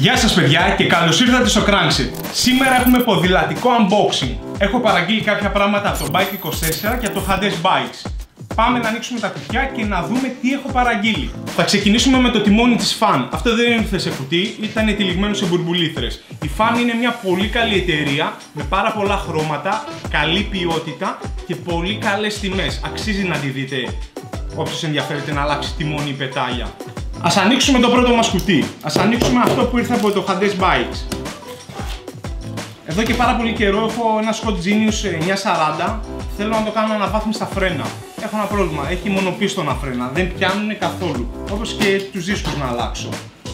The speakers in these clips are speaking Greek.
Γεια σας παιδιά και καλώς ήρθατε στο Crankset. Σήμερα έχουμε ποδηλατικό unboxing. Έχω παραγγείλει κάποια πράγματα από το Bike24 και από το Hades Bikes. Πάμε να ανοίξουμε τα κουτιά και να δούμε τι έχω παραγγείλει. Θα ξεκινήσουμε με το τιμόνι της Fan. Αυτό δεν ήρθε σε κουτί, ήταν τυλιγμένο σε μπουρμπουλήθρες. Η Fan είναι μια πολύ καλή εταιρεία με πάρα πολλά χρώματα, καλή ποιότητα και πολύ καλές τιμές. Αξίζει να τη δείτε όποιος ενδιαφέρεται να αλλάξει τιμόνι ή πετάλια. Ας ανοίξουμε το πρώτο μας κουτί. Ας ανοίξουμε αυτό που ήρθε από το Hades Bikes. Εδώ και πάρα πολύ καιρό έχω ένα Scott Genius 940. Θέλω να το κάνω αναβάθμιση στα φρένα. Έχω ένα πρόβλημα, έχει μονοπίστωνα φρένα, δεν πιάνουν καθόλου. Όπως και τους δίσκους να αλλάξω.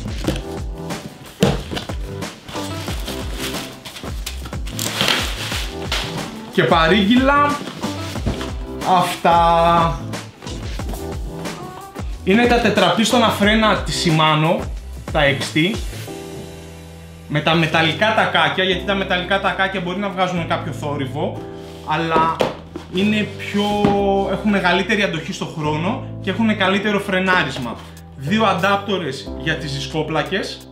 Και παρήγγειλα αυτά. Είναι τα τετραπίστωνα φρένα της Shimano, τα XT, με τα μεταλλικά τακάκια, γιατί τα μεταλλικά τακάκια μπορεί να βγάζουν κάποιο θόρυβο, αλλά έχουν μεγαλύτερη αντοχή στο χρόνο και έχουν καλύτερο φρενάρισμα. Δύο αντάπτορες για τις δισκόπλακες,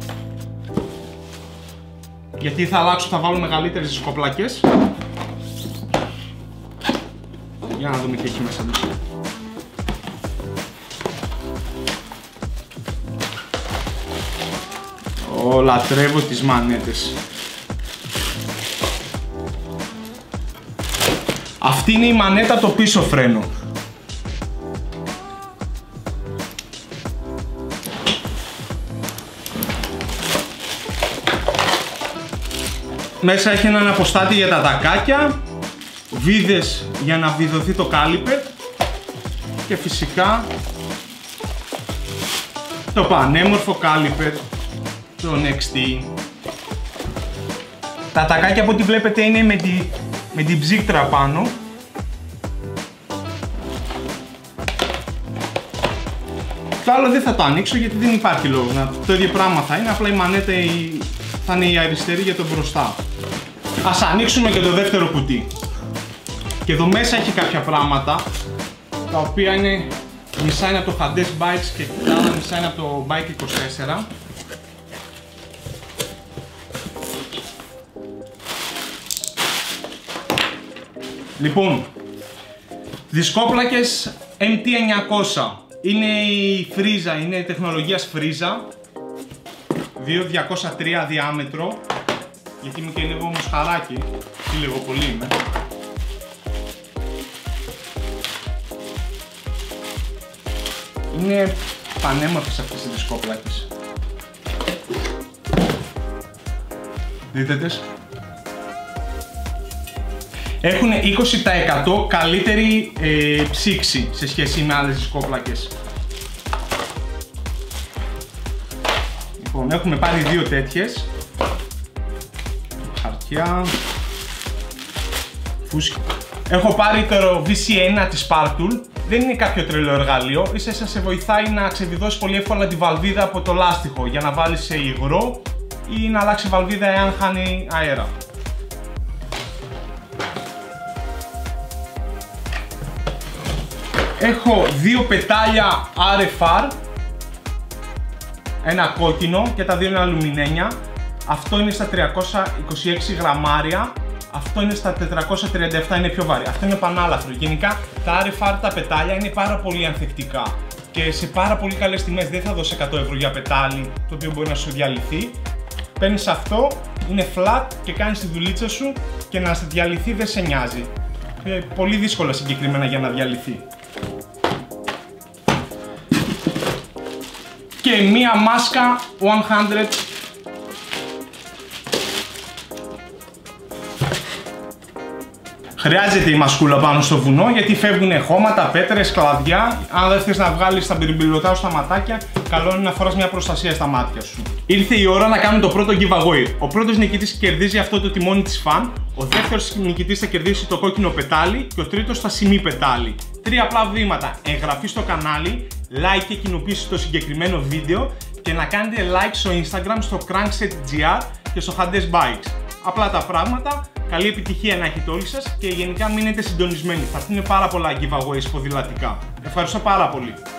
γιατί θα αλλάξω, θα βάλω μεγαλύτερες δισκόπλακες. Για να δούμε τι έχει μέσα του. Λατρεύω τις μανέτες. Αυτή είναι η μανέτα το πίσω φρένο. Μέσα έχει έναν αποστάτη για τα τακάκια, βίδες για να βιδωθεί το κάλιπερ και φυσικά το πανέμορφο κάλιπερ, τον XT. Τα τακάκια από ό,τι βλέπετε είναι με την ψύκτρα πάνω. Το άλλο δεν θα το ανοίξω γιατί δεν υπάρχει λόγος. Το ίδιο πράγμα θα είναι, απλά η μανέτα θα είναι η αριστερή για το μπροστά. Ας ανοίξουμε και το δεύτερο κουτί. Και εδώ μέσα έχει κάποια πράγματα, τα οποία είναι μισά είναι από το Hades Bikes και τα άλλα μισά είναι από το Bike24. Λοιπόν, δισκόπλακες MT900. Είναι η φρίζα, είναι τεχνολογίας φρίζα. 2.203 διάμετρο. Γιατί είμαι και λίγο μοσχαράκι. Τι λίγο πολύ είμαι. Είναι πανέμορφες αυτές οι δισκόπλακες. Δείτε τες. Έχουν 20% καλύτερη ψήξη σε σχέση με άλλες δισκόπλακες. Λοιπόν, έχουμε πάρει δύο τέτοιες. Χαρτιά. Φούσκι. Έχω πάρει το VC1 της Sparktool. Δεν είναι κάποιο τρελό εργαλείο, ίσα σε βοηθάει να ξεβιδώσει πολύ εύκολα τη βαλβίδα από το λάστιχο για να βάλεις σε υγρό ή να αλλάξει βαλβίδα εάν χάνει αέρα. Έχω δύο πετάλια RFR, ένα κόκκινο και τα δύο είναι αλουμινένια. Αυτό είναι στα 326 γραμμάρια, αυτό είναι στα 437, είναι πιο βαρύ. Αυτό είναι πανάλαφρο. Γενικά τα RFR τα πετάλια είναι πάρα πολύ ανθεκτικά και σε πάρα πολύ καλές τιμές. Δεν θα δώσει 100 ευρώ για πετάλι το οποίο μπορεί να σου διαλυθεί. Παίρνεις αυτό, είναι flat και κάνεις τη δουλίτσα σου και να σε διαλυθεί δεν σε νοιάζει. Πολύ δύσκολα συγκεκριμένα για να διαλυθεί. Και μία μάσκα 100. Χρειάζεται η μασκούλα πάνω στο βουνό γιατί φεύγουν χώματα, πέτρες, κλαδιά. Αν δεν θες να βγάλεις τα μπυριμπιλωτά σου στα ματάκια, καλό είναι να φοράς μια προστασία στα μάτια σου. Ήρθε η ώρα να κάνουμε το πρώτο giveaway. Ο πρώτος νικητής κερδίζει αυτό το τιμόνι της Fan, ο δεύτερος νικητής θα κερδίσει το κόκκινο πετάλι και ο τρίτος τα σημεί πετάλι. Τρία απλά βήματα: εγγραφή στο κανάλι, like και κοινοποίηση στο συγκεκριμένο βίντεο και να κάνετε like στο Instagram, στο Crankset.gr και στο Hades Bikes. Απλά τα πράγματα. Καλή επιτυχία να έχετε όλοι σας και γενικά μείνετε συντονισμένοι. Θα έρθουν πάρα πολλά giveaways ποδηλατικά. Ευχαριστώ πάρα πολύ.